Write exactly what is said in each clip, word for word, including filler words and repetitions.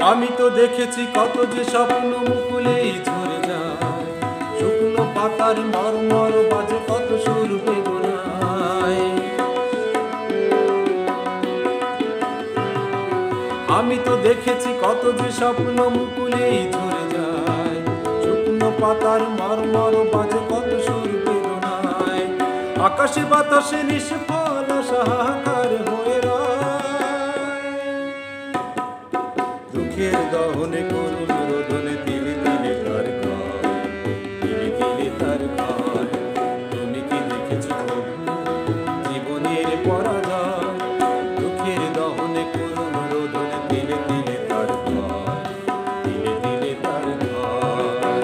আমি তো দেখেছি কত যে স্বপ্ন মুকুলেই ঝরে যায়, শুকনো পাতার মরমর বাজে কত সুর বেদনায়। আমি তো দেখেছি কত যে স্বপ্ন মুকুলেই ঝরে যায়, শুকনো পাতার মরমর বাজে কত সুর বেদনায়। আকাশে বাতাসে নিষ্ফল সাহাকার হয়ে দুঃখের দহনে করুণ রোদনে তিলে তিলে তার ঘর, তিলে তিলে তার ঘর। তুমি কি দেখেছো জীবনের পরাজয়? দুঃখের দহনে করুণ রোদনে তিলে তিলে তার ঘর, তিলে তিলে তার ঘর।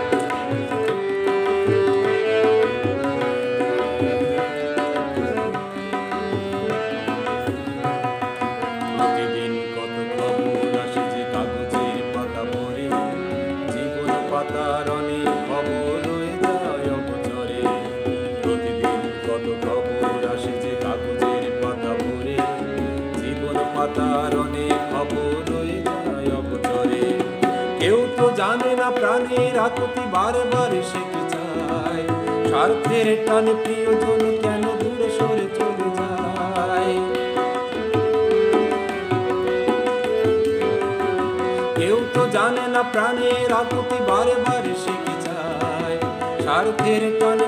প্রতিদিন কত খবর আসে যে কাগজের পাতা পড়ে, জীবন পাতার অনেক খবর রয়ে যায় অবচরে। প্রতিদিন কত খবর আসে যে কাগজের পাতা পড়ে, জীবন পাতার অনেক খবর রয়ে যায় অবচরে। কেউ তো জানে না প্রাণের আকুতি বারে বারে সে কি চায়, স্বার্থের টানে প্রিয়জন কেন দূরে সরে চলে যায়। কেউ তো জানে না প্রাণের আকুতি বারে বারে সে কি চায়, স্বার্থের টানে